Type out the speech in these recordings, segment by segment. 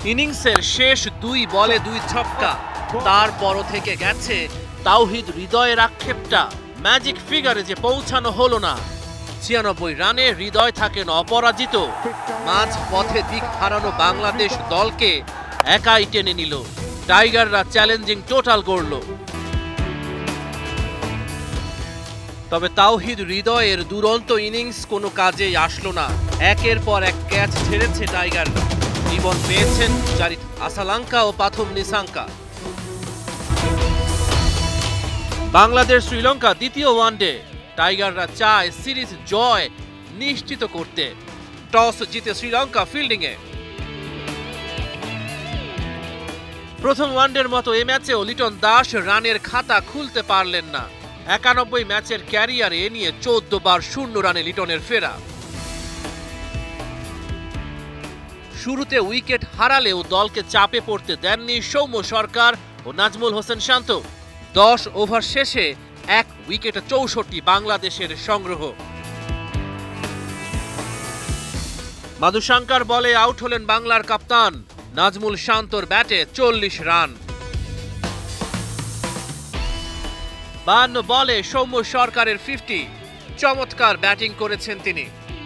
ইনিংসের শেষ 2 বলে 2 ছক্কা, তারপরও থেকে গেছে তাওহিদ হৃদয়ের আক্ষেপটা। ম্যাজিক ফিগারে যে পৌঁছানো হলো না। 96 রানে হৃদয় থাকেন অপরাজিত। মাঝ পথে দিক হারানো বাংলাদেশ দলকে একাই টেনে নিল। টাইগাররা চ্যালেঞ্জিং টোটাল গড়ল। তবে তাওহিদ হৃদয়ের দুরন্ত ইনিংস কোনো কাজেই আসলো না। একের পর এক ক্যাচ ছেড়েছে টাইগাররা। জীবন পেয়েছেন চারিত আসালাঙ্কা ও পাথম নিসাঙ্কা। বাংলাদেশ শ্রীলঙ্কা দ্বিতীয় ওয়ানডে। টাইগাররা চায় সিরিজ জয় নিশ্চিত করতে। টস জিতে শ্রীলঙ্কা ফিল্ডিংয়ে। প্রথম ওয়ানডের মতো এ ম্যাচেও লিটন দাস রানের খাতা খুলতে পারলেন না। 91 ম্যাচের ক্যারিয়ারে এ নিয়ে 14 বার 0 রানে লিটনের ফেরা। শুরুতে উইকেট হারালেও দলকে চাপে পড়তে দেননি সৌম্য সরকার ও নাজমুল হোসেন শান্ত। 10 ওভার শেষে 1 উইকেটে 64 বাংলাদেশের সংগ্রহ। মাধুশঙ্কর বলে আউট হলেন বাংলার কাপ্তান। নাজমুল শান্তর ব্যাটে 40 রান। 52 বলে সৌম্য সরকারের 50। চমৎকার ব্যাটিং করেছেন তিনি।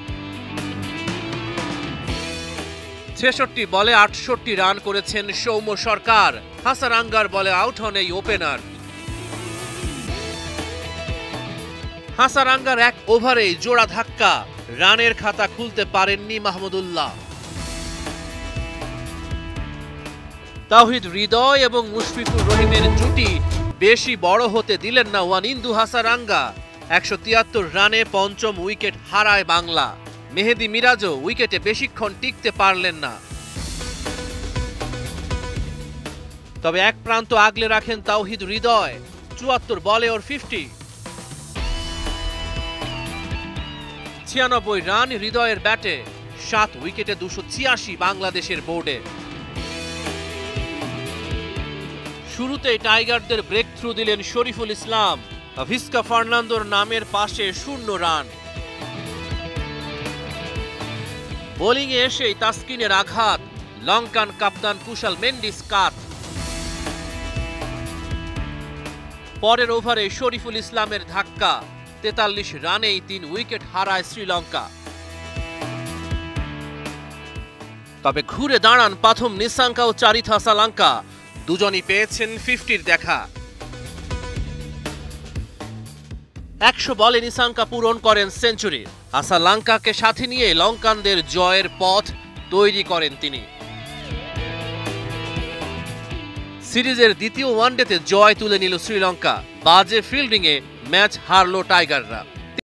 66 বলে 68 রান করেছেন সৌম্য সরকার। হাসান আঙ্গার বলে আউট হন এই ওপেনার। হাসান আঙ্গার 1 ওভারেই জোড়া ধাক্কা। রানের খাতা খুলতে পারেননি মাহমুদুল্লাহ। তাওহিদ হৃদয় এবং মুশফিকুর রহিমের জুটি বেশি বড় হতে দিলেন না ওয়ানিন্দু হাসারাঙ্গা। 173 রানে পঞ্চম উইকেট হারায় বাংলা। মেহেদি মিরাজও উইকেটে বেশিক্ষণ টিকতে পারলেন না। তবে এক প্রান্ত আগলে রাখেন তাওহিদ হৃদয়। 74 বলে ওর 50। 96 রান হৃদয়ের ব্যাটে। 7 উইকেটে 286 বাংলাদেশের বোর্ডে। শুরুতেই টাইগারদের ব্রেক থ্রু দিলেন শরীফুল ইসলাম। ভিস্কা ফার্নান্দোর নামের পাশে 0 রান। বোলিংয়ে এসেই তাসকিনের আঘাত। লঙ্কান কাপ্তান কুশাল মেন্ডিস কাত। পরের ওভারে শরীফুল ইসলামের ধাক্কা। 43 রানেই 3 উইকেট হারায় শ্রীলঙ্কা। তবে ঘুরে দাঁড়ান পাথম নিসাঙ্কা ও চারিত আসালাঙ্কা। দুজনই পেয়েছেন 50-র দেখা। 100 বলে নিসাঙ্কা পূরণ করেন সেঞ্চুরি। আসালাঙ্কাকে সাথে নিয়ে লঙ্কানদের জয়ের পথ তৈরি করেন তিনি। সিরিজের দ্বিতীয় ওয়ানডেতে জয় তুলে নিল শ্রীলঙ্কা। বাজে ফিল্ডিংয়ে ম্যাচ হারল টাইগাররা।